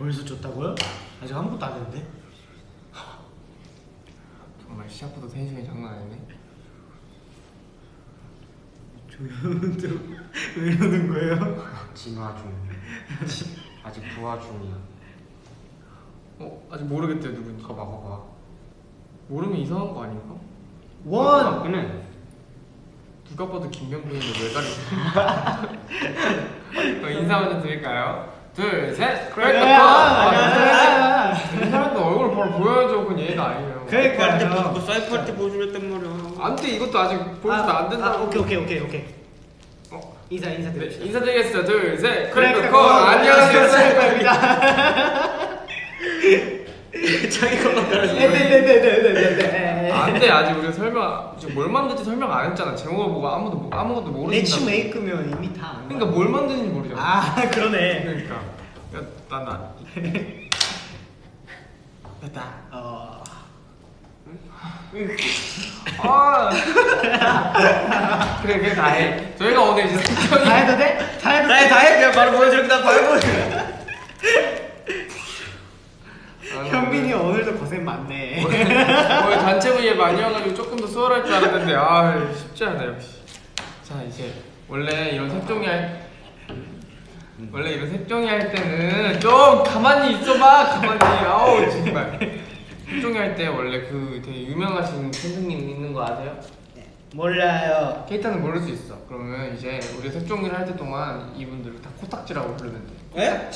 벌써 줬다고요? 아직 아무것도 안 했는데? 정말 시작부터 텐션이 장난 아니네. 조현우도 왜 이러는 거예요? 진화 중. 아직 부화 중이야. 아직 모르겠대 누군지. 봐봐. 모르면 이상한 거 아닌가? 원! 그는 누가 봐도 김병근인데 왜 가리지? 인사 먼저 드릴까요? 둘, 셋! 크래커! 이 사람도 얼굴 바로 보여줘. 그건 예의가 아니에요. 그러니까요. 사이프할 때 보여주랬단 말이야. 안 돼. 이것도 아직 보여줘도 안 된다. 오케이. 인사 네, 드립시다. 인사드리겠습니다. 둘, 셋! 크래커! 크래커! 안녕하세요. 사이퍼입니다. 자기 것만 따라줘. 네네네네네네. 안 돼. 아직 우리가 지금 뭘 만들지 설명 안 했잖아. 제목을 보고 아무것도 모르신다. 매치 메이크면 이미 다 안. 그러니까 뭘 만드는지 모르잖아. 아 그러네. 그러니까 나 됐다. 그래 다 해. 저희가 오늘 이제 색정이 다 해도 돼? 다 해도 돼? 다 해. 그냥 바로 보여줄게. 나 바로 보여줘. 현빈이 오늘도 고생 많네. 오늘 단체 분위기 많이 와가지고 조금 더 수월할 줄 알았는데 쉽지 않아 역시. 자 이제 원래 이런 색종이 할 때는 좀 가만히 있어봐. 아우 정말. 색종이 할 때 원래 그 되게 유명하신 선생님 있는 거 아세요? 몰라요. 케이타는 모를 수 있어. 그러면 이제 우리 색종이를 할 때 동안 이분들을 다 코딱지라고 부르면 돼. 에?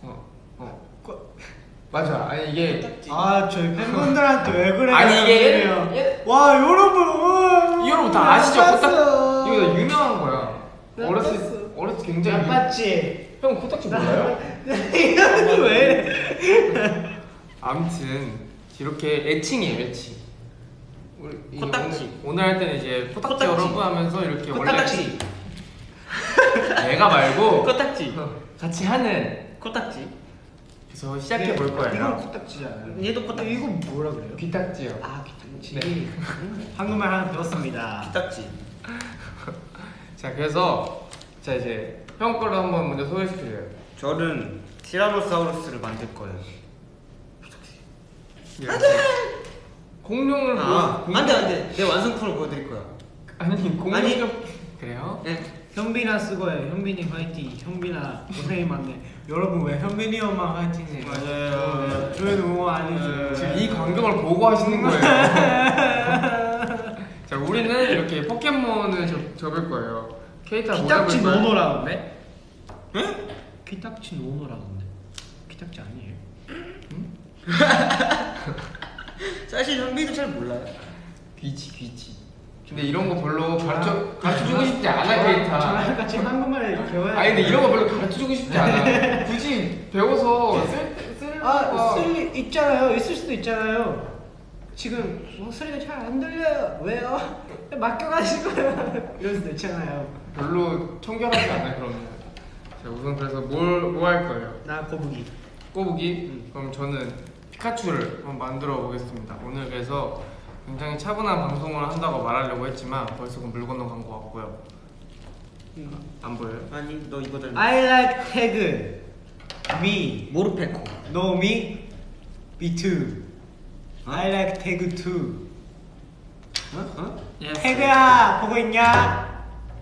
맞아. 아니 이게 저희 팬분들한테 왜 그래요? 아니 이게 와 여러분. 여러분 다 아시죠? 나빴어. 이거 다 유명한 거야. 어렸을 때 굉장히 나빴지. 형 코딱지 몰라요? 이거는 왜 이래? 아무튼 이렇게 애칭이에요 애칭. 코딱지. 오늘 할 때는 이제 코딱지 여러분 하면서 이렇게 코딱지. 원래 내가 말고 코딱지. 같이 하는 코딱지. 그래서 시작해 볼 거예요. 이건 코딱지잖아요. 얘도 코딱지. 이거 뭐라 그래요? 귀딱지요. 귀딱지. 네. 한국말 하나 배웠습니다. 코딱지. 자 그래서 자 이제 형 거를 한번 먼저 소개시켜줘요. 저는 티라노사우루스를 만들 거예요. 공룡을 안돼. 내 완성품을 보여드릴 거야. 아니 공룡 아니. 그래요? 네. 현빈아 쓰고요. 현빈이 화이팅. 현빈아 고생이 많네. 여러분 왜 현빈이 형만 화이팅해요? 맞아요. 저희는 응원 안 해줘요. 지금 이 광경을 보고 하시는 거예요. 자 우리는 이렇게 포켓몬을 접을 거예요. 케이타 뭐 잡을 귀딱지 거예요? 노노라는데? 응? 귀딱지 노노라는데? 귀딱지 아니에요? 사실 현빈도 잘 몰라요. 귀치. 근데 이런 거 별로 가르쳐주고 싶지 않아 케이타. 저랑 같이 한국말 배워야 아니 근데 이런 거 별로 가르쳐주고 싶지 않아. 굳이 배워서 있잖아요. 있을 수도 있잖아요. 지금 목소리가 잘 안 들려요. 왜요? 맡겨가시고요. 이럴 수도 있잖아요. 별로 청결하지 않아 그러면. 자 우선 그래서 뭐 할 거예요? 나 거북이. 꼬부기? 그럼 저는 피카츄를 한번 만들어 보겠습니다. 오늘 그래서 굉장히 차분한 방송을 한다고 말하려고 했지만 벌써 그 물 건너 간 것 같고요. 안 보여요? 아니 너 이거 닮았어. I like tag me. 모르페코. No me. Me too. I like tag too. 태그야 보고 있냐?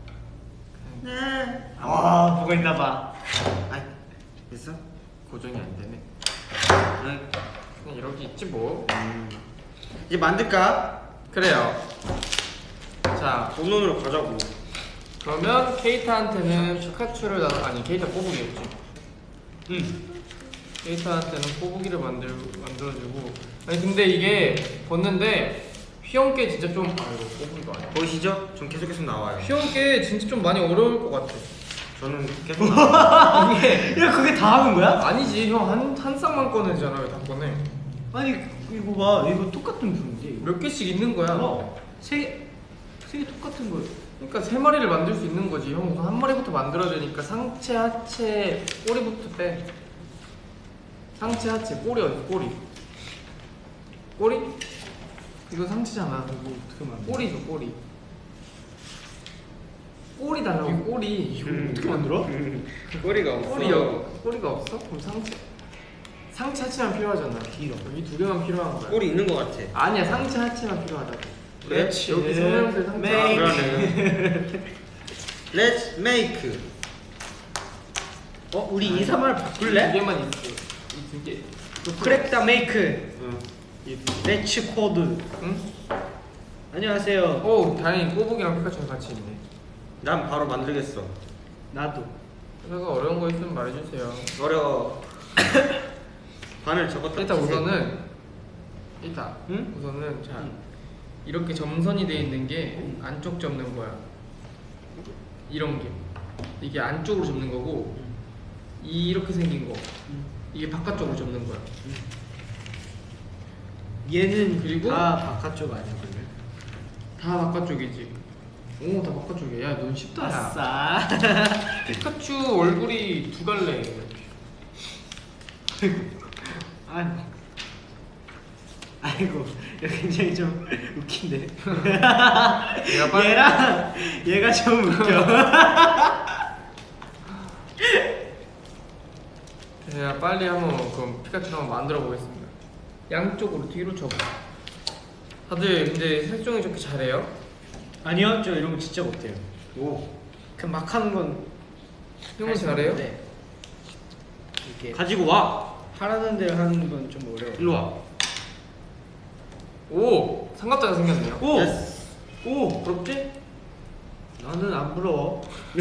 네. 보고 있나봐. 아이 됐어? 고정이 안 되네. 네. 그냥 이렇게 있지 뭐. 이제 만들까? 그래요. 자 본론으로 가자고. 그러면 케이타한테는 피카츄를 케이타 꼬부기였지. 케이타한테는 꼬부기를 만들어주고. 아니 근데 이게 봤는데 휘영께 진짜 좀 이거 꼬부기도 아니야. 보이시죠? 전 계속 나와요. 휘영께 진짜 좀 많이 어려울 것 같아. 저는 계속 나와요. 이게 야 그게 다 하는 거야? 아니지 형 한 쌍만 꺼내잖아. 왜 다 꺼내? 아니 이거 봐. 이거 똑같은 분인데 이거. 몇 개씩 있는 거야. 세 개 똑같은 거. 그러니까 세 마리를 만들 수 있는 거지. 형 우선 한 마리부터 만들어주니까 상체, 하체, 꼬리부터 빼. 상체, 하체, 꼬리 어디? 꼬리? 이거 상체잖아. 이거 어떻게 만들어? 꼬리 줘, 꼬리. 꼬리 달라고, 꼬리. 이거 어떻게 만들어? 꼬리가 없어. 꼬리가 없어? 그럼 상체. 상체 하체만 필요하잖아. 길어. 여기 두 개만 필요한 거야. 꼴이 있는 거 같아. 아니야, 상체 하체만 필요하다고. 그렇지. 여기 성형술 상체. 메이크. 그러네. Let's make. 우리 2, 3을 두 바꿀래? 개만 있어. 이 두 개. 크랙다 메이크. 응. 레츠 코드. 응? 안녕하세요. 오, 다행히 꼬북이랑 피카츄랑 같이 있네. 난 바로 만들겠어. 나도. 제가 어려운 거 있으면 말해주세요. 어려워. 반을 접었다. 일단 우선은 응? 우선은 자 응. 이렇게 점선이 돼 있는 게 안쪽 접는 거야. 이런 게 이게 안쪽으로 접는 거고 이렇게 생긴 거 이게 바깥쪽으로 접는 거야. 얘는 그리고 다 바깥쪽 아니야 그러면? 다 바깥쪽이지. 오, 다 바깥쪽이야. 야, 넌 쉽다. 야. 아싸. 피카츄 얼굴이 두 갈래. 아이고, 이거 굉장히 좀 웃긴데. 얘가 빨리 얘가 좀 웃겨. 제가 빨리 한번 그럼 피카츄를 한번 만들어 보겠습니다. 양쪽으로 뒤로 접어. 다들 근데 색종이 저렇게 잘해요? 아니요, 저 이런 거 진짜 못해요. 오. 그 막 하는 건 형은 잘해요? 네. 이게 가지고 와. 하라는 대로 하는 건 좀 어려워. 일로 와. 오! 삼각자가 생겼네요. 오! 예스. 오! 부럽지? 나는 안 부러워.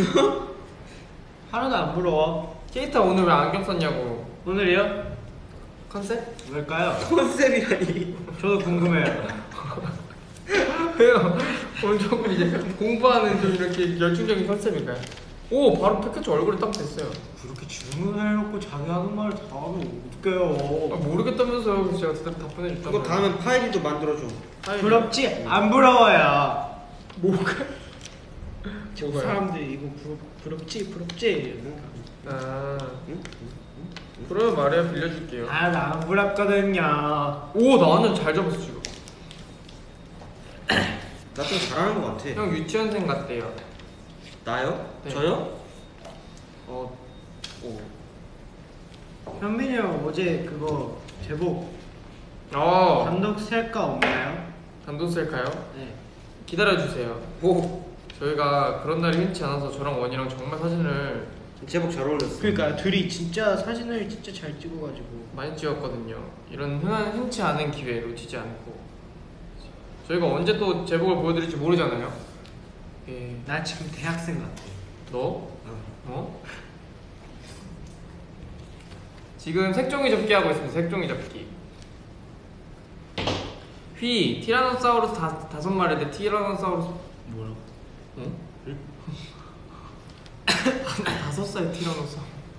하나도 안 부러워. 케이타 오늘 왜 안경 썼냐고. 오늘이요? 컨셉? 뭘까요? 컨셉이라니. 저도 궁금해요. 왜요? 오늘 조금 이제 공부하는 좀 이렇게 열중적인 컨셉인가요? 오! 바로 피카츄 얼굴이 딱 됐어요. 그렇게 질문해놓고 자기 하는 말 다 하면 아, 어떡해요. 모르겠다면서요. 그래서 제가 답변해줬다고요. 그거 다음엔 파일이도 만들어줘. 부럽지? 안 부러워요. 뭐가? 저 뭐가요? 사람들이 이거 부럽지? 부럽지? 아, 그러면 말해요. 빌려줄게요. 아, 나 안 부럽거든요. 오, 나는 잘 잡았어 지금. 나 좀 잘하는 거 같아. 형 유치원생 같대요. 나요? 네. 저요? 오. 현민이 형 어제 그거 제복 어. 단독 셀까 없나요? 단돈 쓸까요? 네. 기다려주세요. 오. 저희가 그런 날이 흔치 않아서 저랑 원이랑 정말 사진을 제복 잘 어울렸어. 그러니까 둘이 진짜 사진을 진짜 잘 찍어가지고. 많이 찍었거든요. 이런 흔치 않은 기회를 놓치지 않고 저희가 언제 또 제복을 보여드릴지 모르잖아요. 예. 나 지금 대학생 같아. 너? 어? 지금 색종이 접기 하고 있습니다. 색종이 접기. 휘 티라노사우루스 다섯 마리인데 티라노사우루스 뭐라고? 응? 5살 티라노사우루스.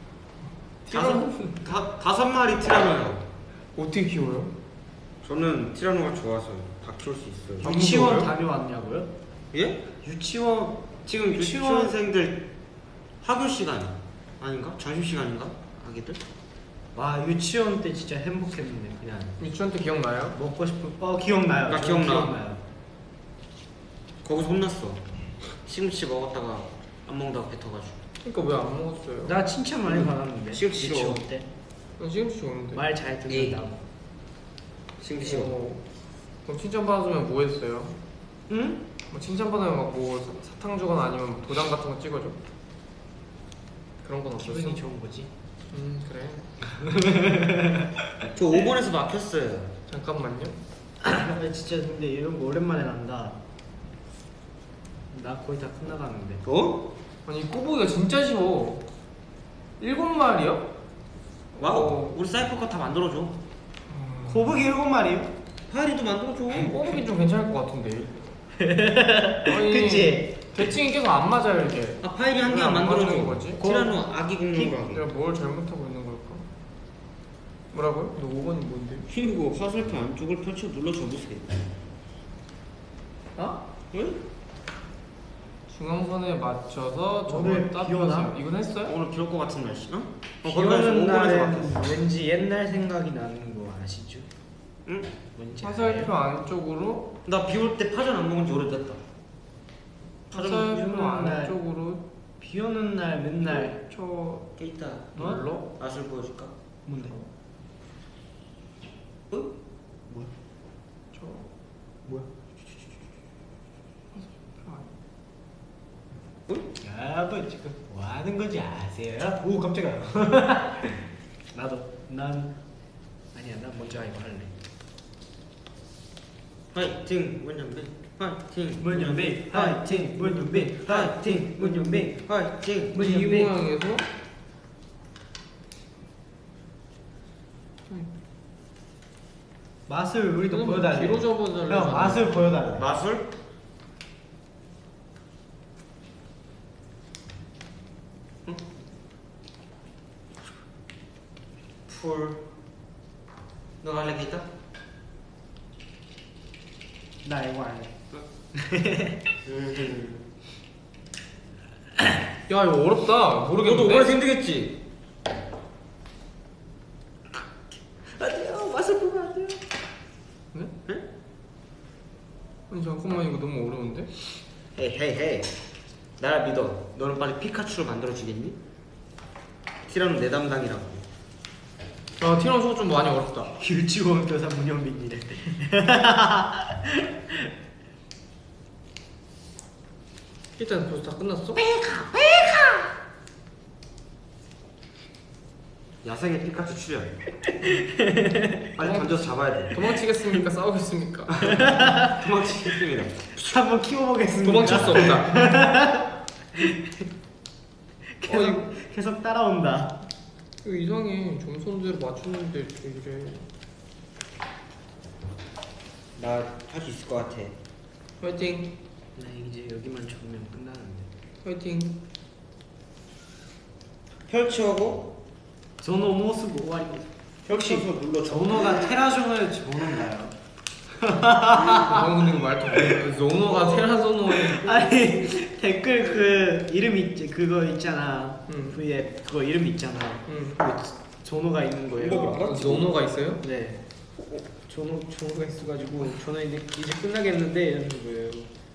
다섯 마리 티라노요. 어떻게 키워요? 저는 티라노가 좋아서 다 키울 수 있어요. 안 유치원 무서워요? 다녀왔냐고요? 예? 유치원 지금 유치원- 유치원생들 학교 시간 아닌가? 점심 시간인가? 아기들? 와 유치원 때 진짜 행복했는데 그냥 유치원 때 기억나요? 먹고 싶은 기억나요. 나 저는 기억나. 기억나요. 거기서 혼났어. 시금치 먹었다가 안 먹다가 뱉어가지고. 그러니까 왜 안 먹었어요? 나 칭찬 많이 받았는데 시금치 싫어. 유치원 때 난 시금치 좋은데. 말 잘 듣는다고. 시금치 싫어. 그럼 칭찬 받아주면 뭐 했어요? 응? 뭐 칭찬 받으면 막 뭐 사탕 주거나 아니면 뭐 도장 같은 거 찍어줘? 그런 건 없었어? 기분이 좋은 거지. 그래. 저 5번에서 막혔어요. 잠깐만요. 아, 진짜 근데 이런 거 오랜만에 난다. 나 거의 다 끝나가는데. 어? 아니 꼬부기가 진짜 쉬워. 7마리요? 와우. 우리 사이퍼카 다 만들어줘. 거북이 7마리요? 파이리도 만들어줘. 꼬부기 좀 괜찮을 것 같은데. 아니, 그치? 대칭이 계속 안 맞아요 이게. 아 파이리 한 왜 개만 안 만들어줘. 맞는 거지? 티라노 아기 공룡으로 하게. 내가 뭘 잘못하고 있는 걸까? 뭐라고요? 너 5번이 뭔데? 그리고 화살표 안쪽을 펼쳐 눌러 접으세요. 어? 응? 중앙선에 맞춰서 오늘 저걸 비 오나? 따보세요. 이건 했어요? 오늘 비 올 것 같은 날씨? 어? 비 거기까지 오는 5번에서 날엔 막혔어. 왠지 옛날 생각이 나는 거 아시죠? 응? 뭔지 화살표 알아요? 안쪽으로 나 비 올 때 파전 안 먹은 지 오래됐다. 화살표 오는 날. 안쪽으로 비 오는 날 맨날 저 깨있다. 눌러? 맛을 보여줄까? 뭔데? 뭐야? 저 뭐야? 여러분 지금 뭐 하는 건지 아세요? 오 깜짝이야. 난 아니야 난 먼저 이거 할래. 화이팅 문현빈 화이팅 문현빈 화이팅 문현빈 화이팅 문현빈 화이팅 이 모양에서 맛을 우리도 그냥 보여달래. 뒤로 접어달래. 형 맛을 보여달래. 마술? 응? 풀 너가 할래 기타? 나 이거 할래. 야 이거 어렵다. 너도 모르겠는데. 오래 힘들겠지? 안돼요 맛을 보면 안 돼요. 네? 응? 아니 잠깐만 이거 너무 어려운데? 헤이 나를 믿어. 너는 빨리 피카츄를 만들어주겠니? 티라노 내 담당이라고. 아 티라노 좀 많이 어렵다. 유치원 교사 문현빈이래. 일단 벌써 다 끝났어? 야생의 피카츄 출연. 빨리 던져서 잡아야 돼. 도망치겠습니까? 싸우겠습니까? 도망치겠습니다. 한번 키워보겠습니다. 도망칠 수 없다. 계속 따라온다. 이거 이상해. 점선대로 맞췄는데 왜 이래. 나 할 수 있을 것 같아. 화이팅. 나 이제 여기만 적으면 끝나는데. 화이팅. 펼치하고 そのもうすぐ終わります 펼치서 눌러. 전호가 테라종을 전호인가요? 근데 이거 말투 조노가 테라조노에 아니 댓글 그 이름 있지 그거 있잖아. 응. V에 그거 이름 있잖아. 응. 그 전호가 있는 거예요. 이거 알아? 조노가 있어요? 네. 전호가 있어가지고 전호 이제 끝나겠는데 이러는 거예요.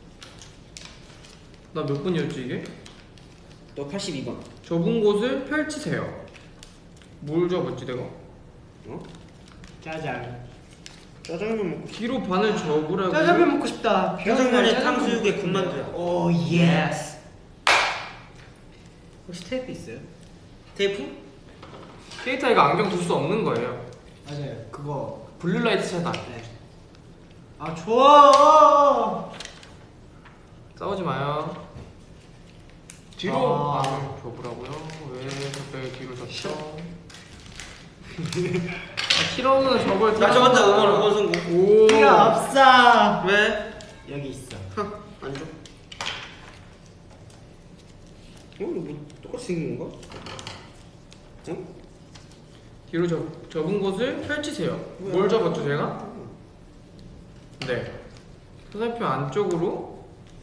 나 몇 분이었지 이게? 너 82번. 접은 곳을 펼치세요. 뭘 접었지 내가? 어? 짜장. 짜장면 먹고. 뒤로 반을 접으라고. 짜장면 먹고 싶다. 짜장면에 탕수육에 군만두야. 오 예스. 혹시 테이프 있어요? 테이프? 케이타 이거 안경 둘 수 없는 거예요. 맞아요. 그거. 블루라이트 차단. 네. 아 좋아. 싸우지 마요. 뒤로 아. 접으라고요? 왜 갑자기 뒤로 접죠? 티라노는 접을 나 저번에 5번 성공. 오. 네가 없어. 왜? 여기 있어. 안 줘. 이거 뭐 똑같이 생긴 건가? 응? 뒤로 접은 곳을 펼치세요. 뭘 접었죠 제가? 네. 화살표 안쪽으로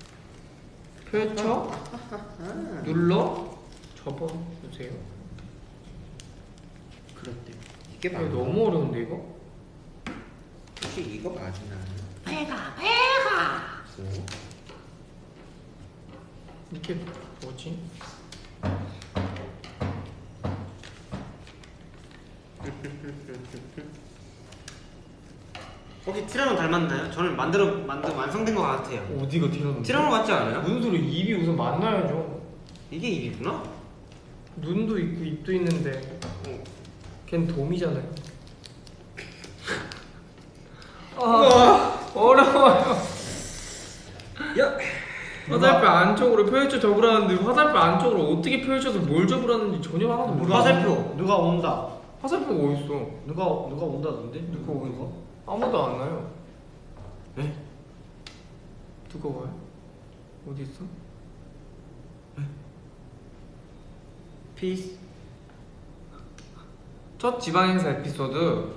펼쳐 눌러 접어주세요. 그렇대. 이게 이거 너무 어려운데 이거? 혹시 이거 맞나? 배가. 이게 뭐지? 혹시 티라노 닮았나요? 저는 완성된 것 같아요. 어디가 티라노? 티라노 같지 않아요? 무슨 소리? 입이 우선 만나야죠. 이게 입이구나? 눈도 있고 입도 있는데 걘 돔이잖아요. 어려워요. 야! 화살표 안쪽으로 펼쳐 접으라는데 화살표 안쪽으로 어떻게 펼쳐서 뭘 접으라는지 전혀 하나도 몰라. 화살표. 누가 온다. 화살표가 어딨어? 누가 온다던데? 누가 어디서? 아무도 안 와요. 네? 누가 와요? 어디 있어? 피스. 첫 지방행사 에피소드.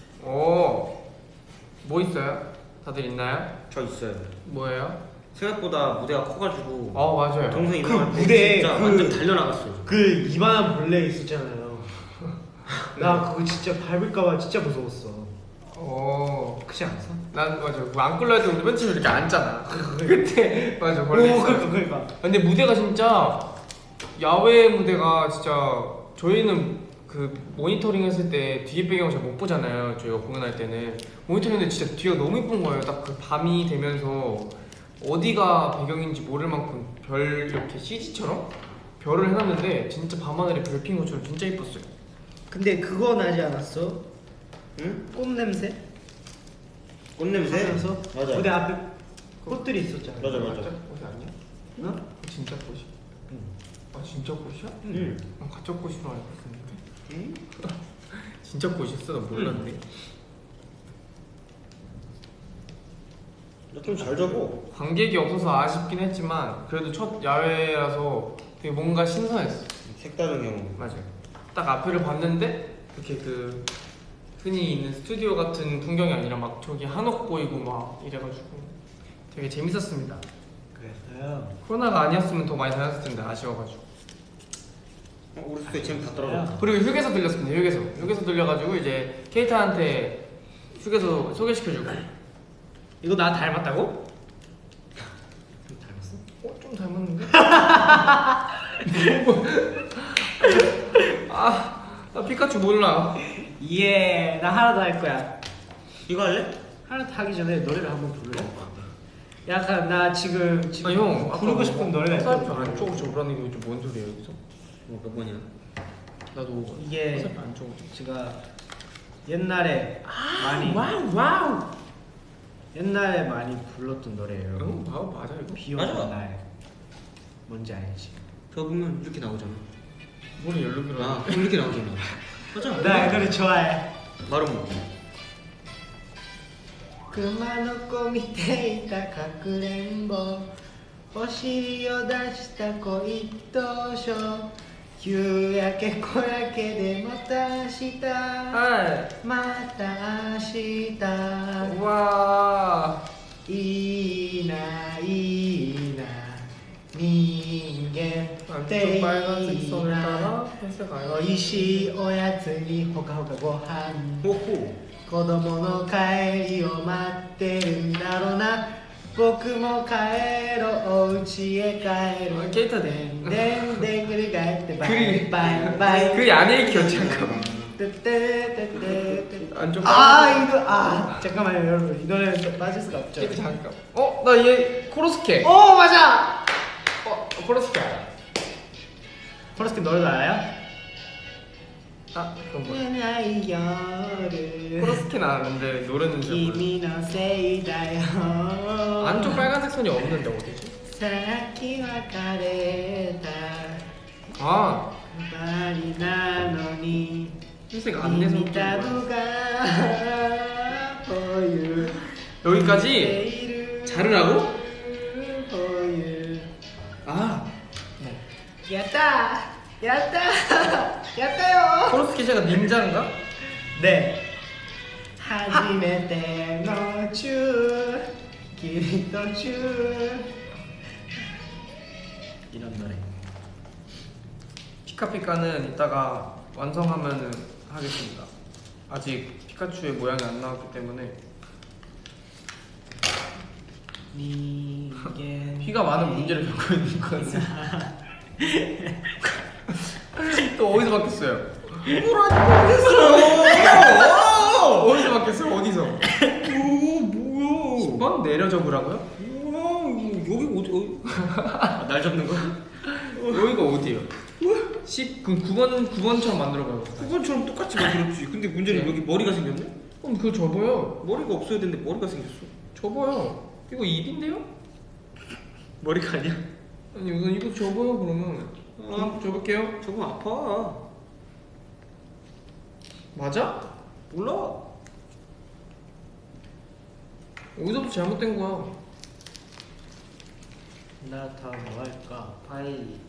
뭐 있어요? 다들 있나요? 저 있어요. 뭐예요? 생각보다 무대가 커가지고 맞아요. 동생 그 일어날 때 무대에 진짜 그- 완전 달려나갔어요. 그 이만한 벌레 있었잖아요. 나 그거 진짜 밟을까봐 진짜 무서웠어. 그치 않았어? 난 맞아. 안 끌려 때 우리 맨 처음에 이렇게 앉잖아. 그때 맞아. 벌레 오 있어. 그러니까. 근데 무대가 진짜 야외 무대가 진짜 저희는 그 그 모니터링 했을 때 뒤에 배경을 잘 못 보잖아요. 저희가 공연할 때는 모니터링 했는데 진짜 뒤가 너무 예쁜 거예요. 딱 그 밤이 되면서 어디가 배경인지 모를 만큼 별 이렇게 CG처럼 별을 해놨는데 진짜 밤하늘에 별 핀 것처럼 진짜 예뻤어요. 근데 그거 나지 않았어? 응? 꽃 냄새? 꽃 냄새? 하면서 맞아. 무대 앞에 꽃들이 있었잖아. 맞아. 꽃이 아니야? 어? 진짜 꽃이? 응. 아 진짜 꽃이야? 응. 가짜 꽃으로 알고 있었는데. 응? 진짜 꽃이었어? 나 몰랐네. 나 좀 잘 잡어. 관객이 없어서 아쉽긴 했지만 그래도 첫 야외라서 되게 뭔가 신선했어. 색다른 경험. 맞아요. 딱 앞에를 봤는데 이렇게 그 흔히 있는 스튜디오 같은 풍경이 아니라 막 저기 한옥 보이고 막 이래가지고 되게 재밌었습니다. 그랬어요. 코로나가 아니었으면 더 많이 다녔을 텐데 아쉬워가지고. 우리 숙소에 지금 다 떨어졌다. 그리고 휴게소 들렸습니다. 휴게소 들려가지고 이제 케이타한테 휴게소 소개시켜주고. 이거 나 닮았다고? 닮았어? 좀 닮았는데? 나 피카츄 몰라. 예, 나 하나 더 할 거야. 이거 할래? 하나 더 하기 전에 노래를 한번 부르려. 약간 나 지금 아 형, 부르고 싶은 노래가 화살표 있거든. 안쪽으로 접으라는 게 좀 뭔 소리야 여기서? 몇 번이야? 나도 이게 화살표 안쪽으로. 제가 옛날에 많이 와우. 옛날에 많이 불렀던 노래예요. 맞아 이거. 비 오는 맞아. 날. 뭔지 알지? 저 보면 이렇게 나오잖아. 머리 연락이라. 아, 이렇게 나오잖아. 맞아. 나 이 노래 좋아해. 바로 뭐. 熊の子見ていたかくれんぼお尻を出した子一等賞夕焼け小焼けでまた明日 아, また明日 와. いいないいな人間ってい 안쪽 빨간색 い 선을 な 따라 회색 お 아이언. いしいおやつにほかほかご飯 호호. 子供の帰りを待ってるんだろうな僕も帰ろうお家へ帰ろうケイタででんでんでんぐり返ってバイ 그리 バイバイ 그리 안에 기억 잠깐만. 안쪽 아 이거 아 잠깐만요 여러분 이 노래는 빠질 수가 없죠 케이타 잠깐. 나 얘 코로스케. 오 맞아 코로스케 알아. 코러스키 노래도 알아요? 그럼 뭐야? 夜 코로스케는 아는데 노래는 잘 몰라. 君のせいだよ 안쪽 빨간색 선이 없는데 어디지? さっき別れた 아, ばりなのに 흰색 안내선 見たのがこういう 여기까지 자르라고? こういう 아, やったやったやったよ 코로스케 제가 닌자인가? 네初めてのチュー君とチュー 이런 노래 피카피카는 이따가 완성하면 하겠습니다. 아직 피카츄의 모양이 안 나왔기 때문에 피가 많은 문제를 겪고 있는 것 같습니다. 또 어디서 바뀌었어요? 어디서 바뀌었어요? 어디서? 뭐야? 10번 내려 접으라고요? 여기 어디? 날 잡는 거? 여기가 어디예요? 10, 그럼 9번처럼 만들어봐요. 그건처럼 똑같이 만들었지. 근데 문제는 네. 여기 머리가 생겼네? 그럼 그거 접어요. 머리가 없어야 되는데 머리가 생겼어. 접어요. 이거 입인데요? 머리가 아니야? 아니 이거 접어요 그러면. 접을게요. 저거 아파. 맞아? 몰라. 여기서부터 잘못된 거야. 나 다 뭐 할까? 파이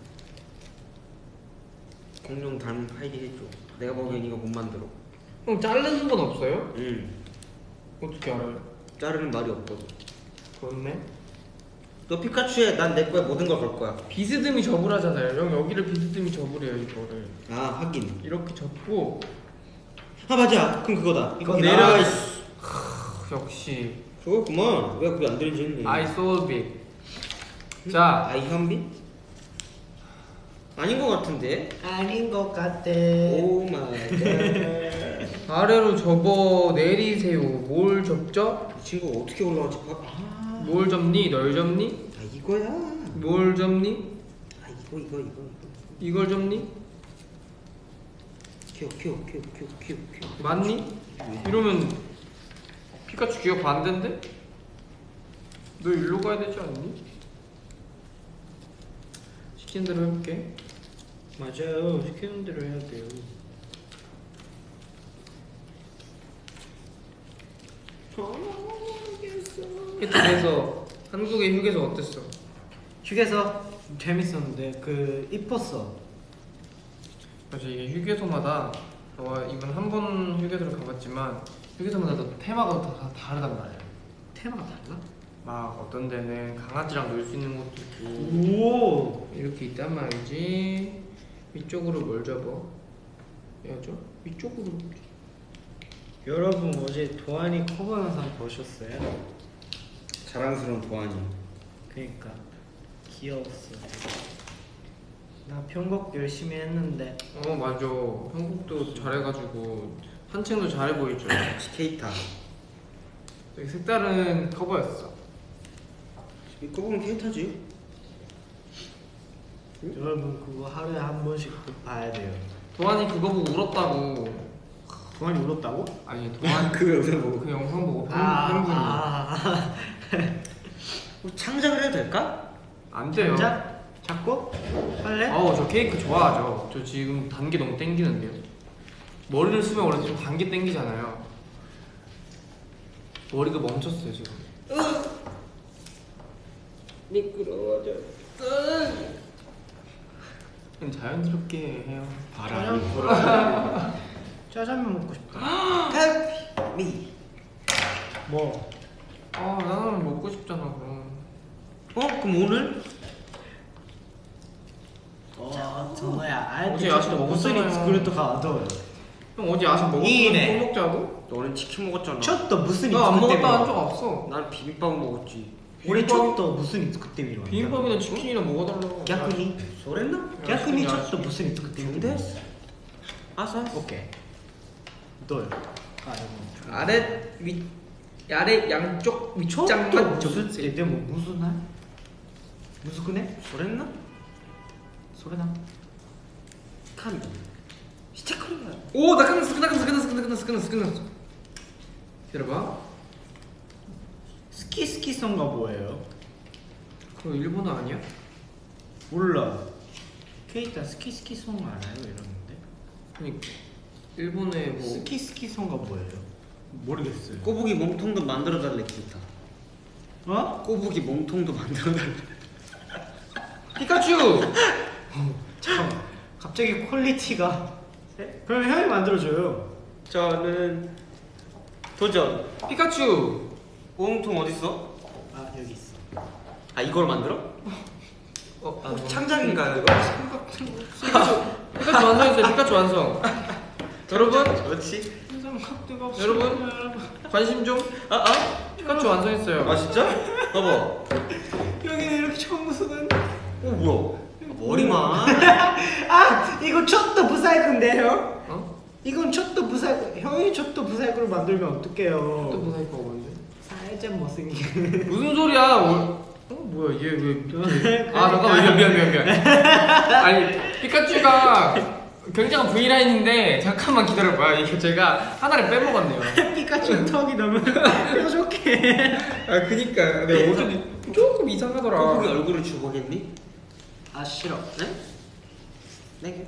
공룡 닮은 파이기 해줘. 내가 보기엔 이거 못 만들어. 형 자르는 건 없어요? 응. 어떻게 알아요? 자르는 말이 없거든. 그렇네. 너 피카츄에 난 내 거에 모든 걸 걸 거야. 비스듬히 접으라잖아요. 형 여기를 비스듬히 접으래요 이거를. 아 하긴. 이렇게 접고. 아 맞아. 그럼 그거다. 이거 거기 내려. 아, 역시. 그거구만. 왜 그게 안 되는지 했네. I solve it. 자, 아이 현빈? 아닌 것 같은데? 아닌 것 같아. 오 마이 갓. 아래로 접어 내리세요. 뭘 접죠? 이 친구가 어떻게 올라가지? 뭘 접니? 널 접니? 아 이거야. 뭘 접니? 아 이거. 이걸 접니? 큐. 맞니? 이러면 피카츄 기억 반대인데? 너 일로 가야 되지 않니? 시키는 대로 해볼게. 맞아요. 시키는 대로 해야 돼요. 그래서 한국의 휴게소 어땠어? 휴게소 재밌었는데 이뻤어. 맞아, 이게 휴게소마다 이번 한 번 휴게소를 가봤지만 휴게소마다 또 테마가 다 다르단 말이야. 테마가 달라? 막 어떤 데는 강아지랑 놀 수 있는 곳도 있고 오. 이렇게 있단 말이지. 위쪽으로 뭘 접어? 해야죠? 위쪽으로. 여러분 어제 도안이 커버 영상 보셨어요? 자랑스러운 도안이. 그니까 귀여웠어. 나 편곡 열심히 했는데. 맞아. 한국도 잘해가지고 산책도 잘해 보이죠. 스케이터. 되게 색다른 커버였어. 이거 보면 케이타지. 여러분 그거 하루에 한 번씩 꼭 봐야 돼요. 도안이 그거 보고 울었다고. 도안이 울었다고? 아니 도안 그 영상 보고. 그 영상 보고 아. 우리 창작을 해도 될까? 안 돼요. 자, 잡고 할래? 저 케이크 좋아하죠. 저 지금 단 게 너무 땡기는데요. 머리를 쓰면 원래 좀 단 게 땡기잖아요. 머리가 멈췄어요 지금. 미끄러워져. 그냥 자연스럽게 해요. 바람이 짜장면 먹고 싶다. 미. 뭐? 나는 먹고 싶잖아 그럼. 그럼 오늘? 정우야, 어제 야식 먹었잖아요. 무슨 그릇도 가도. 형 어제 야식 이네. 먹었으면 또 먹자고? 너는 치킨 먹었잖아. 첫도 무슨 나 안 이츠 먹었다 한 때문에. 적 없어. 난 비빔밥 먹었지. 우리 비빔밥이- 첫도 무슨 이츠 때문에. 비빔밥이나 치킨이나 먹어달라고. 야쿠니. 소랬나? 야쿠니 야식이야. 첫도 무슨 이츠 때문에. 근데? 아싸. 오케이. 너요. 아래 양쪽 첫도 밑장만 무슨 접지. 때 뭐 무슨 날? 무슨 그네? 소랬나? 소리나? 칸. 시체크루야. 오, 나 끝났어. 기다려봐. 스키송가 뭐예요? 그거 일본어 아니야? 몰라. 케이타 스키송 알아요? 이러는데. 그니까 일본에 뭐 스키송가 뭐예요? 모르겠어요. 꼬부기 몸통도 만들어달래 기타. 어? 꼬부기 몸통도 만들어달래. 피카츄! 잠깐만. 갑자기 퀄리티가. 그럼 형이 만들어줘요. 저는 도전. 피카츄! 몸통 어딨어? 아 여기 있어. 아 이걸 만들어? 창작인가요 이거? 피카츄 완성했어요. 피카츄 완성. 여러분, 그렇지. 여러분 관심 좀. 피카츄 완성했어요. 아 진짜? 봐봐. 여기는 이렇게 처음 보서는. 뭐야? 머리만. 아 이거 첫도 부사이크인데요? 어? 이건 첫도 부사이크. 형이 첫도 부사이크로 만들면 어떡해요? 또 모사이크가 뭔데? 살짝 못생긴. 무슨 소리야? 뭐야 얘 왜? 잠깐만 미안. 아니 피카츄가 굉장한 V라인인데 잠깐만 기다려봐. 이게 제가 하나를 빼먹었네요. 피카츄 턱이 너무 뾰족해. 그니까 내가 어제 조금 이상하더라. 꼬부기 얼굴을 주보겠니? 아 싫어. 네? 네.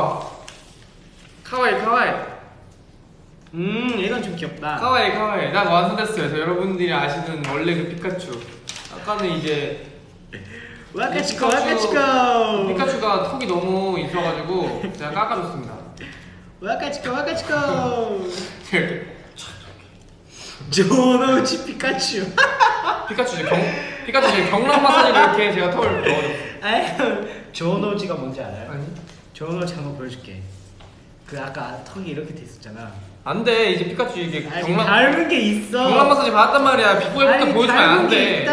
카와이. 이건 좀 귀엽다. 카와이. 난 완성됐어요. 그래서 여러분들이 아시는 원래 그 피카츄. 아까는 이제 와카치코. 피카츄가 턱이 너무 있어가지고 제가 깎아줬습니다. 와카치코. 이렇게 조노우치 피카츄. 피카츄 이제 경락 마사지로 이렇게 제가 턱을 넣어줬어요. 아유, 조노우치가 뭔지 알아요? 아니? 조노우치 한번 보여줄게. 그 아까 턱이 이렇게 돼 있었잖아. 안돼 이제 피카츄 이게 아니, 경락 닮은 게 있어. 마사지 받았단 말이야. 비포에부터 보여주면 안 돼.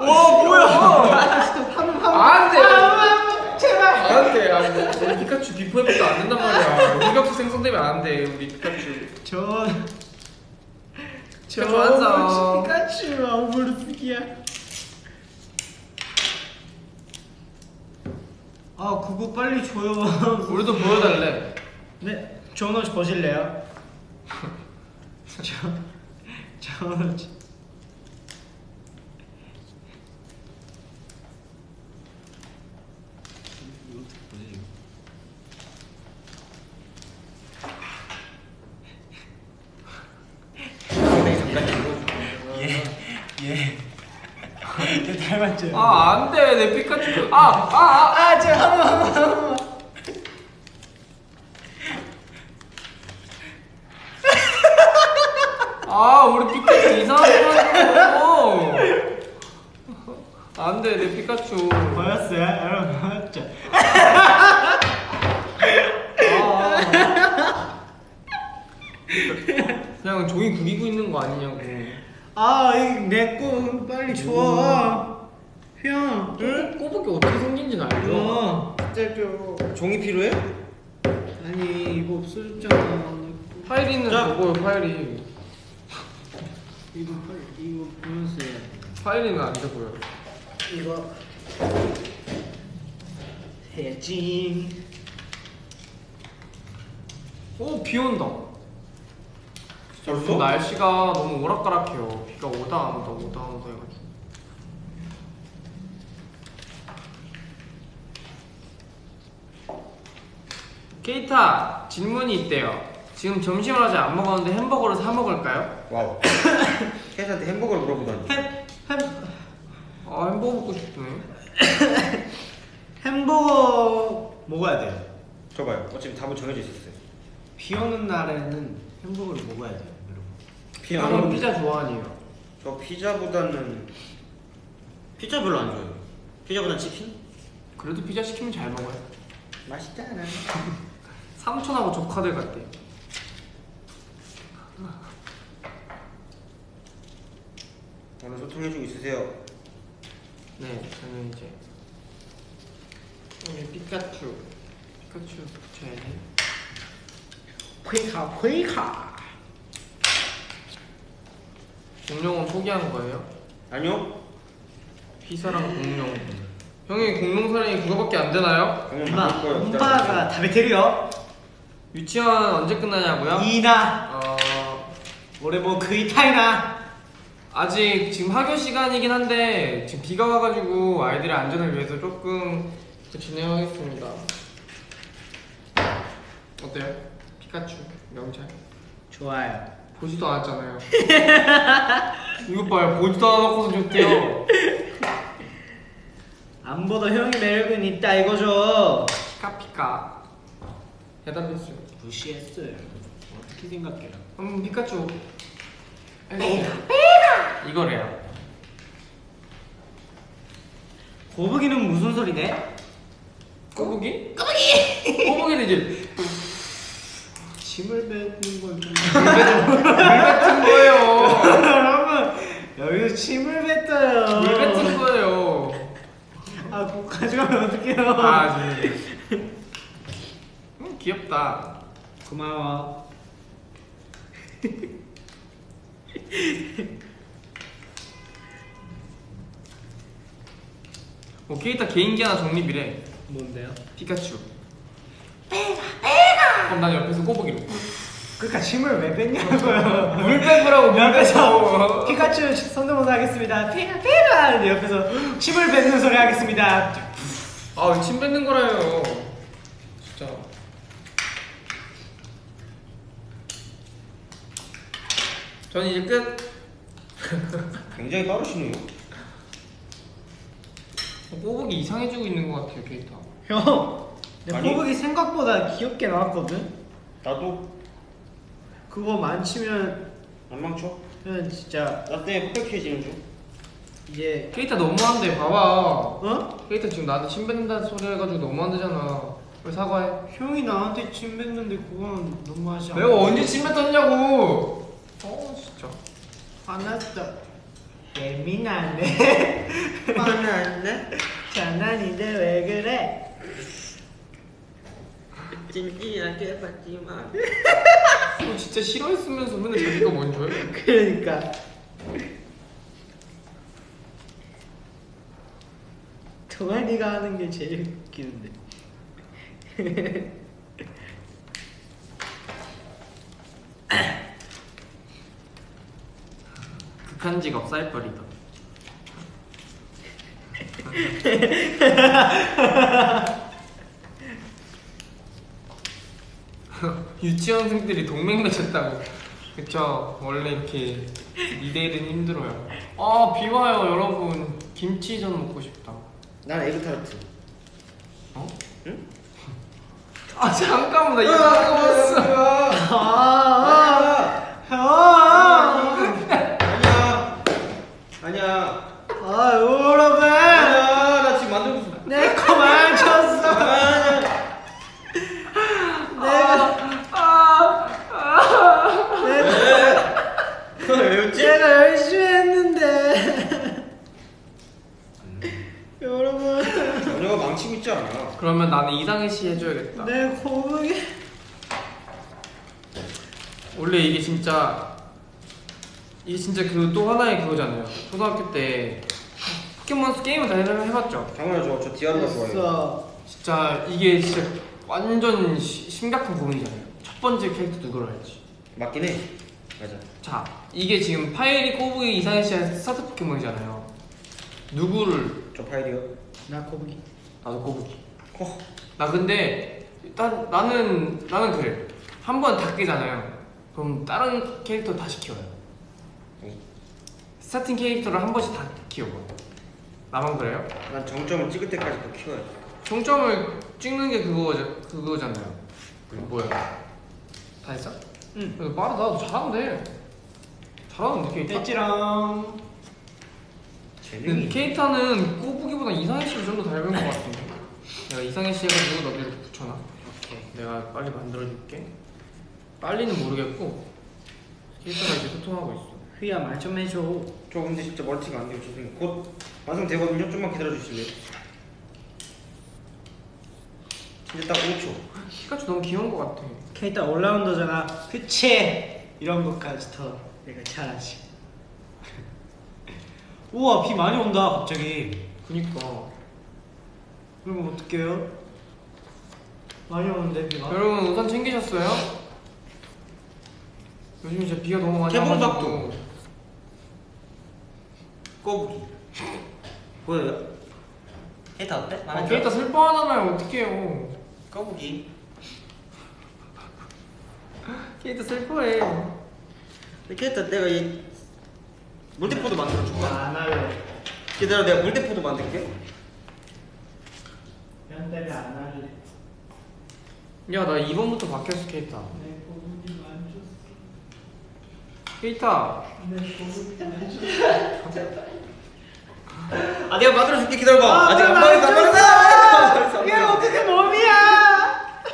뭐야? 안돼. 제발. 안돼. 우리 피카츄 비포 애프터 안 된단 말이야. 흑역사 생성되면 안 돼. 우리 피카츄. 피카츄 완성. 피카츄 아무르스기야. 아 그거 빨리 줘요. 우리도 보여달래. 네, 좋은 옷 보실래요? 좋은 옷. 예. 닮았죠? 안돼 내 피카츄. 제가 한번. 우리 피카츄 이상한 거 하는 거. 안돼 내 피카츄. 보였어요? 여러분 보였죠? 그냥 종이 구리고 있는 거 아니냐고. 내거 빨리 줘. 형. 응? 꼬북이 어떻게 생긴지는 알죠? 진짜 종이 필요해? 아니 이거 없어졌잖아. 파일이 있는 거고요. 파일이. 이거 보면서 파일이는 안 돼 보여. 이거 해야지. 비 온다. 벌써? 날씨가 너무 오락가락해요. 비가 오다 안 오다 오다 안 오다 해가지고. 케이타 질문이 있대요. 지금 점심을 아직 안 먹었는데 햄버거를 사 먹을까요? 와우. 캐스한테 햄버거를 물어보다니. 햄버거 먹고 싶네. 햄버거 먹어야 돼요. 줘봐요. 어차피 답은 정해져 있었어요. 비 오는 날에는 햄버거를 먹어야 돼요, 여러분. 형은 피자 좋아하니요? 저 피자보다는 피자 별로 안 좋아해요. 피자보다는 치킨? 그래도 피자 시키면 잘 먹어요. 맛있잖아. 삼촌하고 조카들 같대. 오늘 소통해주고 있으세요. 네, 저는 이제 피카츄 붙여야지. 퀘이카. 공룡은 포기한 거예요? 아니요. 피사랑 공룡. 형이 공룡 사랑이 그거밖에 안 되나요? 엄마가 다 베테리요. 유치원 언제 끝나냐고요? 이나. 올해 뭐 그이타이나. 아직 지금 학교 시간이긴 한데 지금 비가 와가지고 아이들의 안전을 위해서 조금 더 진행하겠습니다. 어때요? 피카츄 명찰 좋아요. 보지도 않았잖아요. 이거 봐요. 보지도 않아놓고서 좋대요. 안 보다 형이 매력은 있다 이거죠. 피카피카 대답했어요. 무시했어요. 어떻게 생각해요? 피카츄 이거래요. 거북이는 무슨 소리네? 꼬부기? 꼬부기는 이제 침을 뱉는 걸 좀. 물 뱉은 거예요. 여러분 여기서 침을 뱉어요. 물 뱉은 거예요. 그거 가져가면 어떡해요? 귀엽다. 고마워. 케이타 개인기 하나 정립이래. 뭔데요? 피카츄. 그럼 난 옆에서 꼬부기로. 그러니까 침을 왜 뱉냐고요. 물 뱉으라고. 옆에서 피카츄 성대모사 하겠습니다. 피카 하는데 옆에서 침을 뱉는 소리 하겠습니다. 침 뱉는 거라요. 진짜. 저는 이제 끝. 굉장히 빠르시네요. 꼬북이 이상해지고 있는 것 같아요, 케이타. 형, 내 아니. 꼬북이 생각보다 귀엽게 나왔거든. 나도 그거 만지면 안 망쳐. 형 진짜 나 때문에 빽빽해지는 중. 이제 케이타 너무한데, 봐봐. 어? 케이타 지금 나한테 침 뱉는다는 소리 해가지고 너무한대잖아. 왜 사과해? 형이 나한테 침 뱉는데 그건 너무하지 않아? 내가 언제 침 뱉었냐고! 진짜. 화났다. 예민하네. 화났네? 장난인데 왜 그래? 진지하게 받지마. 진짜 싫어했으면서 맨날 자기가 먼저 해. 그러니까. 동아리가 하는 게 제일 웃기는데. 극한 직업 사이퍼리더. 유치원생들이 동맹 맺었다고. 그쵸, 원래 이렇게 2대1은 힘들어요. 아, 비 와요 여러분. 김치전 먹고 싶다. 난 에그타르트. 어? 응? 아 잠깐만, 나 이상한 거 봤어. 아니야. 여러분. 아니야. 나 지금 만들고 있어. 내 거 망쳤어. 왜 웃지? 제가 열심히 했는데. 여러분. 전혀가 망치고 있지 않아. 그러면 나는 이상해 씨 해줘야겠다. 내 고백이. 원래 이게 진짜 그 또 하나의 그거잖아요. 초등학교 때 포켓몬 게임을 다 해봤죠. 당연하죠. 저 디아루가 좋아해요. 됐어. 진짜 이게 진짜 완전 심각한 부분이잖아요. 첫 번째 캐릭터 누구로 할지. 맞긴 해. 맞아. 자, 이게 지금 파이리, 꼬부기, 이상해 씨의 스타트 포켓몬이잖아요. 누구를? 저 파일이요. 나 고백이. 나도 꼬부기. 어. 나 근데 일단 나는 그래. 한 번 다 깨잖아요. 그럼 다른 캐릭터 다시 키워요. 스타팅 캐릭터를 한 번씩 다 키워봐. 나만 그래요? 난 정점을 찍을 때까지 그 키워야 돼. 종점을 찍는 게 그거잖아요. 뭐야? 다 했어? 응. 빠르다. 너 잘하는데. 잘하는데 캐릭터. 됐지롱. 근데 캐릭터는 꼬부기보다 이상해 씨가 좀 더 닮은 것 같은데. 내가 이상해 씨 해가지고 너도 이렇게 붙여놔. 오케이. 내가 빨리 만들어줄게. 빨리는 모르겠고 캐릭터가 이제 소통하고 있어. 휘야 말 좀 해줘. 저 근데 진짜 멀티가 안 돼요. 죄송해요. 곧 완성되거든요. 좀만 기다려주실래요? 이제 딱 5초. 피카츄 너무 귀여운 것 같아. 캐릭터 올라운더잖아. 그치? 이런 것까지 더 내가 잘하지. 우와 비 많이 온다 갑자기. 그니까. 그러면 어떡해요? 많이 오는데 비가. 여러분 우산 챙기셨어요? 요즘 진짜 비가 너무 많이 개봉박도. 와가지고. 꼬부기. 보여요? 캐릭터 어때? 아, 캐릭터 슬퍼하잖아요. 어떡해요. 꼬부기. 캐릭터 슬퍼해. 캐릭터 내가 이 물대포도 만들어줄까? 안 할래. 기다려, 내가 물대포도 만들게. 면 때문에 안 할래. 야, 나 2번부터 바뀌었어, 캐릭터. 내 고백이 만졌어. 캐릭터. 내 고백이 만졌어. 아, 내가 만들어줄게. 기다려봐. 아직 안 말했어. 말했어. 이게 어떻게 몸이야?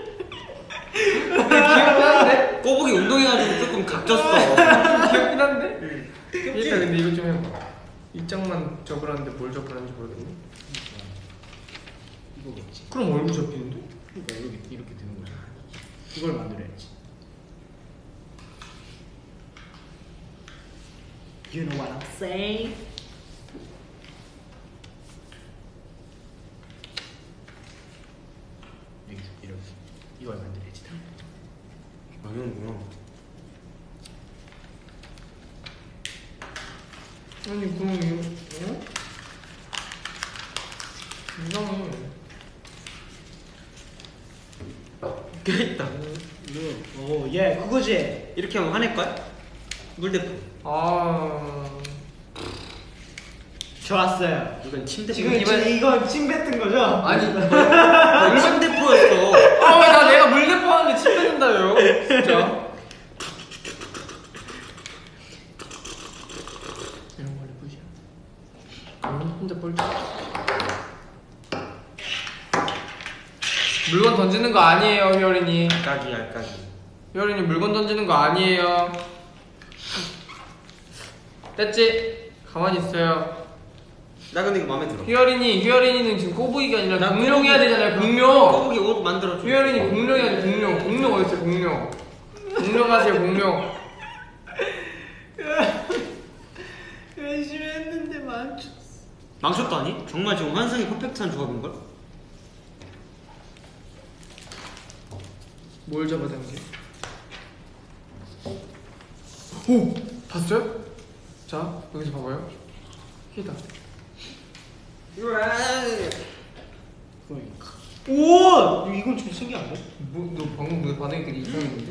귀엽긴 한데? 꼬부기 운동해가지고 조금 각졌어. 귀엽긴 한데? 응. 캐릭터 근데 이거 좀 해봐. 입장만 접으라는데 뭘 접으라는지 모르겠네. 이거겠지. 그럼 얼굴 접히는데? 그러니까 이렇게 되는 거잖아. 이걸 만들어야지. You know what I'm saying? 여기서 이렇게 이걸 만들어야지. 아니구나. 아니 그럼 이거 어? 이상해. 껴있다. 오, 예, 그거지. 이렇게 하면 화낼걸? 물대포. 아 좋았어요. 이건 침대포. 지금 이건 침 뱉은 거죠? 아니 이건 침대포였어. 아 왜 나 내가 물대포 하는데 침 뱉는다요 진짜. 이런 걸 해보자. 혼자 뻘쭘. 물건 던지는 거 아니에요, 휘어린이. 알까기, 알까기. 휘어린이 물건 던지는 거 아니에요. 됐지? 가만히 있어요. 나 근데 이거 마음에 들어. 휘어린이는 지금 꼬부기가 아니라 공룡 해야 되잖아요. 공룡. 거북이 옷 만들어줘. 휘어린이 공룡이 아니라 공룡. 공룡 어딨어요? 공룡. 공룡 하세요. 공룡. 열심히 했는데 망쳤어. 망쳤도 아니? 정말 지금 환상이 퍼펙트한 조합인걸? 뭘 잡아당겨? 오! 봤어요? 자, 여기서 봐봐요. 히다. 그러니까. 오! 이건 좀 신기한데? 너 방금 그 반응이 되게 이상했는데?